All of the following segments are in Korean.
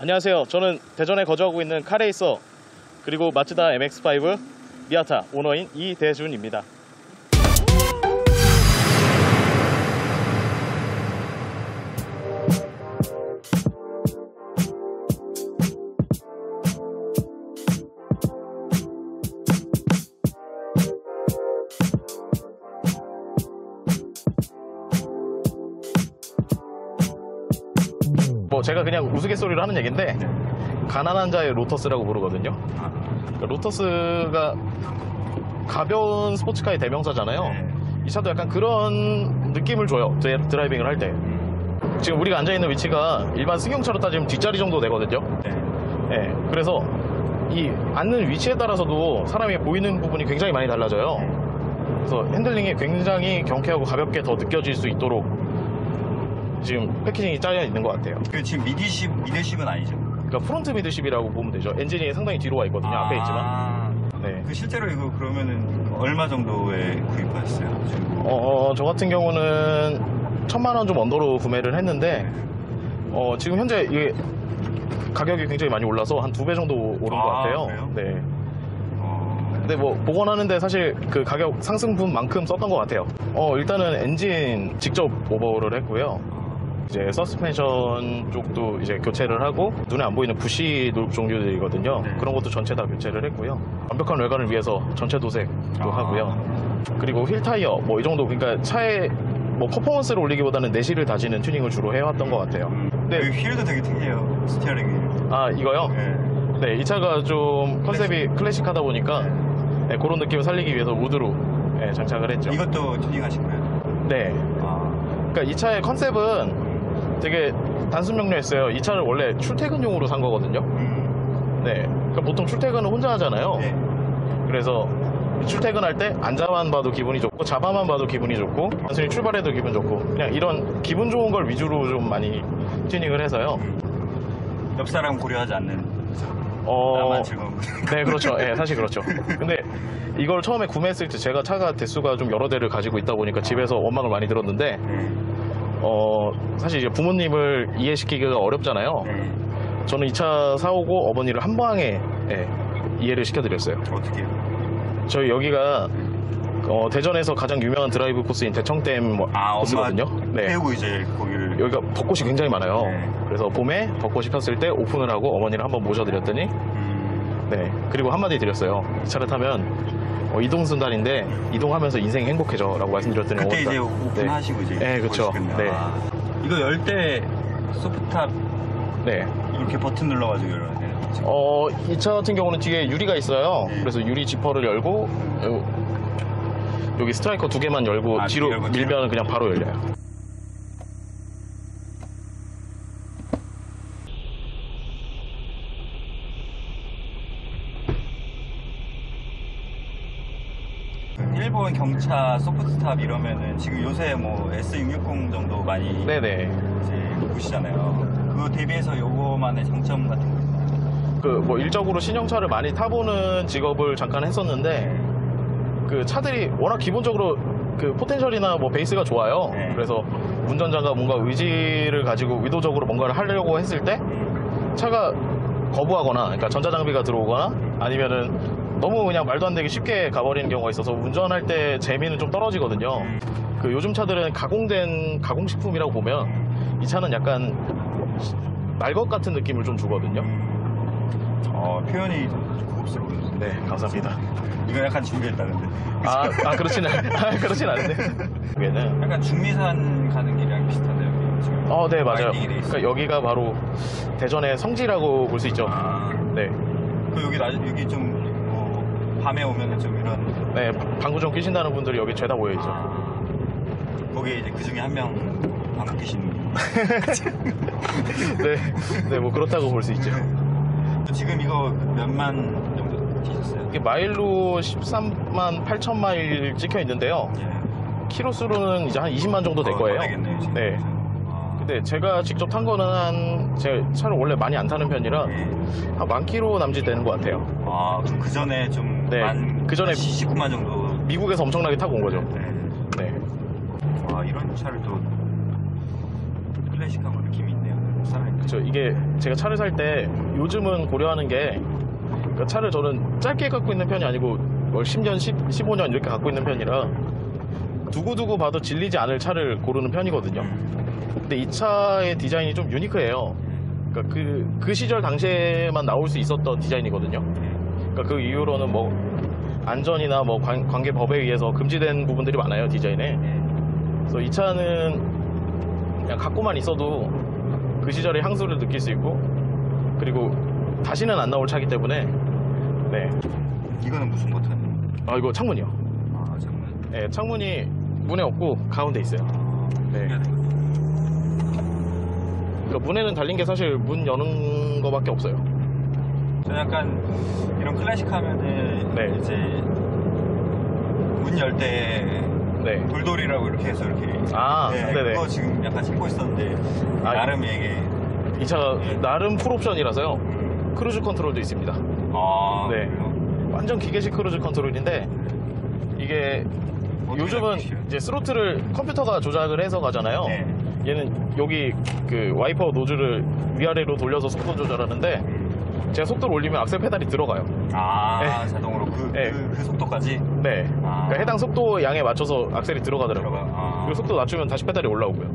안녕하세요. 저는 대전에 거주하고 있는 카레이서 그리고 마츠다 MX-5 미아타 오너인 이대준입니다. 제가 그냥 우스갯소리로 하는 얘기인데 가난한 자의 로터스라고 부르거든요. 그러니까 로터스가 가벼운 스포츠카의 대명사잖아요. 이 차도 약간 그런 느낌을 줘요. 드라이빙을 할 때. 지금 우리가 앉아있는 위치가 일반 승용차로 따지면 뒷자리 정도 되거든요. 네. 그래서 이 앉는 위치에 따라서도 사람이 보이는 부분이 굉장히 많이 달라져요. 그래서 핸들링이 굉장히 경쾌하고 가볍게 더 느껴질 수 있도록 지금 패키징이 짜여 있는 것 같아요. 지금 미드십은 아니죠? 그러니까 프론트 미드십이라고 보면 되죠. 엔진이 상당히 뒤로 와 있거든요. 앞에 있지만. 네. 실제로 이거 그러면은 얼마 정도에 구입하셨어요? 저 같은 경우는 1000만 원 좀 언더로 구매를 했는데 지금 현재 이게 가격이 굉장히 많이 올라서 한 2배 정도 오른 것 같아요. 그래요? 네. 근데 뭐 복원하는데 사실 그 가격 상승분만큼 썼던 것 같아요. 일단은 엔진 직접 오버홀을 했고요. 이제 서스펜션 쪽도 이제 교체를 하고 눈에 안 보이는 부시 룩 종류들이거든요. 그런 것도 전체 다 교체를 했고요. 완벽한 외관을 위해서 전체 도색도 하고요. 그리고 휠 타이어 뭐 이 정도, 그러니까 차에 뭐 퍼포먼스를 올리기보다는 내실을 다지는 튜닝을 주로 해왔던 것 같아요. 근데 휠도 되게 특이해요. 스티어링 휠. 아, 이거요? 네, 이 차가 좀 컨셉이 클래식하다 보니까 네, 그런 느낌을 살리기 위해서 우드로 장착을 했죠. 이것도 튜닝하신 거예요? 네. 그러니까 이 차의 컨셉은 되게 단순 명료했어요. 이 차를 원래 출퇴근용으로 산 거거든요. 네. 그러니까 보통 출퇴근은 혼자 하잖아요. 그래서 출퇴근할 때 앉아만 봐도 기분이 좋고 잡아만 봐도 기분이 좋고 단순히 출발해도 기분 좋고 그냥 이런 기분 좋은 걸 위주로 좀 많이 튜닝을 해서요. 옆 사람 고려하지 않는 나만 즐거운. 네, 그렇죠. 네, 사실 그렇죠. 근데 이걸 처음에 구매했을 때 제가 차가 대수가 좀 여러 대를 가지고 있다 보니까 집에서 원망을 많이 들었는데 사실 이제 부모님을 이해시키기가 어렵잖아요. 저는 이 차 사오고 어머니를 한 방에 이해를 시켜드렸어요. 어떻게 해요? 저희 여기가 대전에서 가장 유명한 드라이브 코스인 대청댐 코스거든요. 네. 태우고 이제 거기를. 여기가 벚꽃이 굉장히 많아요. 그래서 봄에 벚꽃이 폈을 때 오픈을 하고 어머니를 한번 모셔드렸더니 네, 그리고 한마디 드렸어요. 이 차를 타면 이동순단인데 이동하면서 인생이 행복해져 라고 말씀드렸더니 그때 이제 오픈하시고 이제. 네, 그렇죠. 네. 이거 열 때 소프트탑 이렇게 버튼 눌러가지고 열어야 돼요? 이 차 같은 경우는 뒤에 유리가 있어요. 그래서 유리 지퍼를 열고 여기 스트라이커 2개만 열고 뒤로 밀면 그냥 바로 열려요. 일본 경차 소프트탑 이러면은 지금 요새 뭐 S660 정도 많이 이제 보시잖아요. 그거 대비해서 요거만의 장점 같은 거 있나요? 뭐 일적으로 신형차를 많이 타보는 직업을 잠깐 했었는데 그 차들이 워낙 기본적으로 그 포텐셜이나 뭐 베이스가 좋아요. 그래서 운전자가 뭔가 의지를 가지고 의도적으로 뭔가를 하려고 했을 때 차가 거부하거나, 그러니까 전자장비가 들어오거나 아니면은 너무 그냥 말도 안 되게 쉽게 가버리는 경우가 있어서 운전할 때 재미는 좀 떨어지거든요. 그 요즘 차들은 가공된 가공식품이라고 보면 이 차는 약간 날것 같은 느낌을 좀 주거든요. 표현이 고급스러운데. 네, 감사합니다. 이거 약간 준비했다는데. 그렇진 않은데. 여기는 약간 중미산 가는 길이랑 비슷한데요, 지금. 네, 맞아요. 그러니까 여기가 바로 대전의 성지라고 볼 수 있죠. 네. 여기 좀 밤에 오면은 좀 이런. 네, 방구 좀 끼신다는 분들이 여기 죄다 모여있죠. 거기에 이제 그 중에 한 명 방구 끼시는. 네, 뭐 그렇다고 볼 수 있죠. 지금 이거 몇만 정도 뛰셨어요? 이게 마일로 13만 8천 마일 찍혀 있는데요. 키로수로는 이제 한 20만 정도 될 거예요. 되겠네요, 지금. 네. 근데 제가 직접 탄 거는 제 차를 원래 많이 안 타는 편이라 한 10,000km 남짓 되는 것 같아요. 그럼 그 전에 좀 그 전에 19만 정도. 미국에서 엄청나게 타고 온 거죠. 네. 이런 차를 또 클래식한 거 느낌이 있네요. 그쵸. 이게 제가 차를 살 때 요즘은 고려하는 게 그러니까 차를 저는 짧게 갖고 있는 편이 아니고 10년, 15년 이렇게 갖고 있는 편이라 두고두고 봐도 질리지 않을 차를 고르는 편이거든요. 근데 이 차의 디자인이 좀 유니크해요. 그러니까 그 시절 당시에만 나올 수 있었던 디자인이거든요. 그러니까 그 이후로는 뭐 안전이나 뭐 관계 법에 의해서 금지된 부분들이 많아요, 디자인에. 그래서 이 차는 그냥 갖고만 있어도 그 시절의 향수를 느낄 수 있고, 그리고 다시는 안 나올 차기 때문에. 네. 이거는 무슨 버튼이에요? 아, 이거 창문이요. 아, 창문. 네, 창문이 문에 없고 가운데 있어요. 네. 그러니까 문에는 달린 게 사실 문 여는 거밖에 없어요. 저는 약간 이런 클래식 하면은 네. 이제 문 열 때 네. 돌돌이라고 이렇게 해서 이렇게 네, 네네. 그거 지금 약간 신고 있었는데 나름 이게 이 차가 나름 풀옵션이라서요. 크루즈 컨트롤도 있습니다. 아, 네. 그래요? 완전 기계식 크루즈 컨트롤인데 이게 요즘은 이제 스로틀을 컴퓨터가 조작을 해서 가잖아요. 네. 얘는 여기 그 와이퍼 노즐을 위아래로 돌려서 속도 조절하는데 제가 속도를 올리면 악셀 페달이 들어가요. 아, 네. 자동으로 네. 그 속도까지? 네. 아. 그러니까 해당 속도 양에 맞춰서 악셀이 들어가더라고요. 아. 그리고 속도 낮추면 다시 페달이 올라오고요.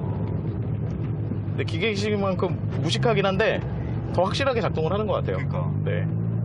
근데 기계식만큼 무식하긴 한데 더 확실하게 작동을 하는 것 같아요. 그러니까. 네.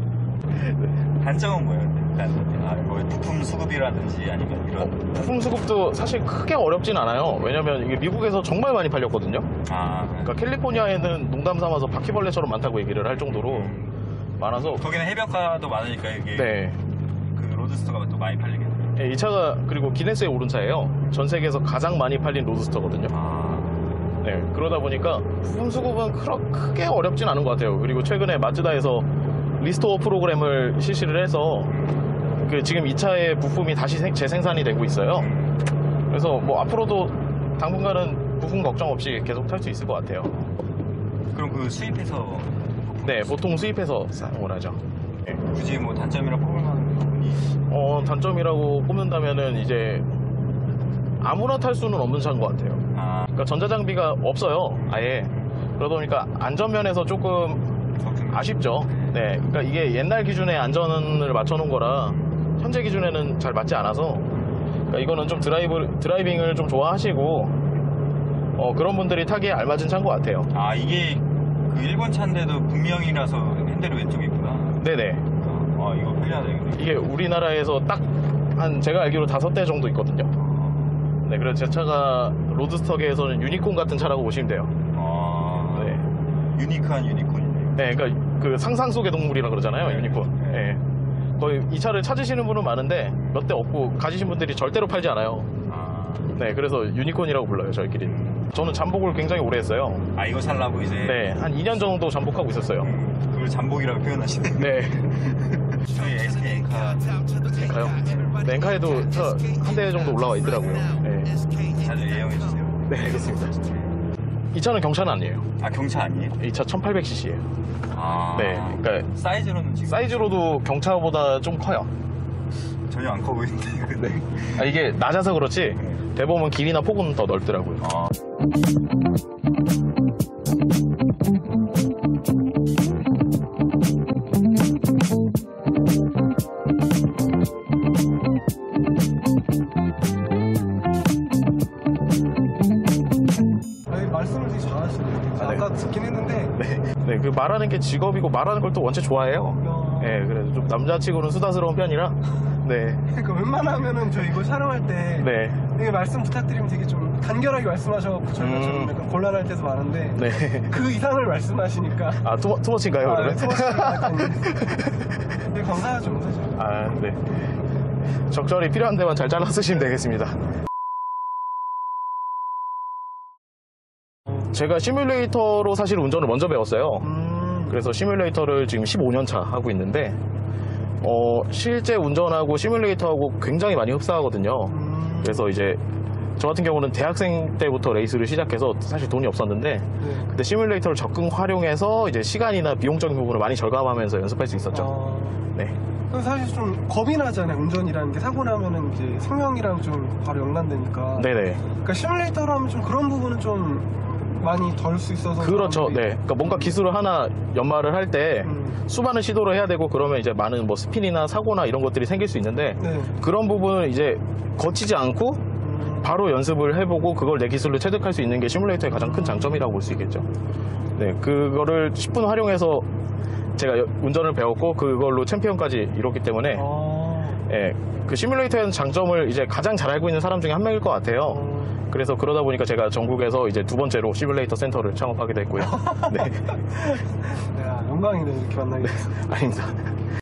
단점은 뭐예요? 일단 뭐 부품 수급이라든지 아니면 이런 부품 수급도 사실 크게 어렵진 않아요. 왜냐면 이게 미국에서 정말 많이 팔렸거든요. 그러니까 캘리포니아에는 농담 삼아서 바퀴벌레처럼 많다고 얘기를 할 정도로 많아서. 거기는 해변가도 많으니까 이게 네. 그 로드스터가 또 많이 팔리겠네요. 네, 이 차가 그리고 기네스에 오른 차예요. 전 세계에서 가장 많이 팔린 로드스터거든요. 네, 그러다 보니까 부품 수급은 크게 어렵진 않은 것 같아요. 그리고 최근에 마츠다에서 리스토어 프로그램을 실시를 해서 지금 이 차의 부품이 다시 재생산이 되고 있어요. 그래서 뭐 앞으로도 당분간은 부품 걱정 없이 계속 탈 수 있을 것 같아요. 그럼 그 수입해서? 네, 보통 수입해서 사용을 하죠. 네. 굳이 뭐 단점이라고 뽑을 만한 부분이? 단점이라고 뽑는다면은 이제 아무나 탈 수는 없는 차인 것 같아요. 그러니까 전자장비가 없어요, 아예. 그러다 보니까 안전면에서 조금 아쉽죠. 네, 그러니까 이게 옛날 기준에 안전을 맞춰놓은 거라 현재 기준에는 잘 맞지 않아서, 그러니까 이거는 좀 드라이빙을 좀 좋아하시고 그런 분들이 타기에 알맞은 차인 것 같아요. 아, 이게 그 일본 차인데도 분명이라서 핸들이 왼쪽에 있구나. 네네. 이거 편리하다. 이게 우리나라에서 딱 제가 알기로 5대 정도 있거든요. 네, 그래서 제 차가 로드스터계에서는 유니콘 같은 차라고 보시면 돼요. 네. 유니크한 유니콘이네요. 네, 그러니까 그 상상 속의 동물이라 그러잖아요, 유니콘. 네. 거의 이 차를 찾으시는 분은 많은데 몇 대 없고 가지신 분들이 절대로 팔지 않아요. 네, 그래서 유니콘이라고 불러요, 저희끼리. 저는 잠복을 굉장히 오래 했어요. 이거 살라고 이제? 네, 한 2년 정도 잠복하고 있었어요. 그걸 잠복이라고 표현하시네. 네. 저희 SK 엔카. 엔카요? 네, 엔카에도 차 한 대 정도 올라와 있더라고요. 네. 자주 예용해주세요. 네, 알겠습니다. 이 차는 경차는 아니에요. 경차 아니에요? 이 차 1800cc예요. 네, 그러니까 사이즈로는 지금? 사이즈로도 경차보다 좀 커요. 전혀 안 커 보이는데. 네. 이게 낮아서 그렇지 대보면 길이나 폭은 더 넓더라고요. 말씀을 되게 잘하시네요. 아까 듣긴 했는데. 네, 그 말하는 게 직업이고 말하는 걸 또 원체 좋아해요. 네, 그래서 좀 남자치고는 수다스러운 편이라. 네. 그러니까 웬만하면은 저 이거 촬영할 때 네. 되게 말씀 부탁드리면 되게 좀 간결하게 말씀하셔서 저희가 좀 약간 곤란할 때도 많은데 네. 그 이상을 말씀하시니까. 투머치인가요, 그러면? 네, 투머치인가. 되게 감사하죠, 사실. 네. 적절히 필요한 데만 잘 잘라 쓰시면 되겠습니다. 제가 시뮬레이터로 사실 운전을 먼저 배웠어요. 그래서 시뮬레이터를 지금 15년 차 하고 있는데 실제 운전하고 시뮬레이터하고 굉장히 많이 흡사하거든요. 그래서 이제 저 같은 경우는 대학생 때부터 레이스를 시작해서 사실 돈이 없었는데 그때 시뮬레이터를 적극 활용해서 이제 시간이나 비용적인 부분을 많이 절감하면서 연습할 수 있었죠. 네. 사실 좀 겁이 나잖아요. 운전이라는 게 사고 나면은 이제 생명이랑 좀 바로 연관되니까. 네네. 그러니까 시뮬레이터로 하면 좀 그런 부분은 좀 많이 덜 수 있어서. 그렇죠. 사람들이. 네. 그러니까 뭔가 기술을 하나 연마를 할 때 수많은 시도를 해야 되고 그러면 이제 많은 뭐 스핀이나 사고나 이런 것들이 생길 수 있는데 네. 그런 부분을 이제 거치지 않고 바로 연습을 해보고 그걸 내 기술로 체득할 수 있는 게 시뮬레이터의 가장 큰 장점이라고 볼 수 있겠죠. 네. 그거를 10분 활용해서 제가 운전을 배웠고 그걸로 챔피언까지 이뤘기 때문에 예, 그 시뮬레이터의 장점을 이제 가장 잘 알고 있는 사람 중에 한 명일 것 같아요. 그래서 그러다 보니까 제가 전국에서 이제 두 번째로 시뮬레이터 센터를 창업하게 됐고요. 네. 야, 영광이네, 이렇게 만나게 돼서. 아닙니다.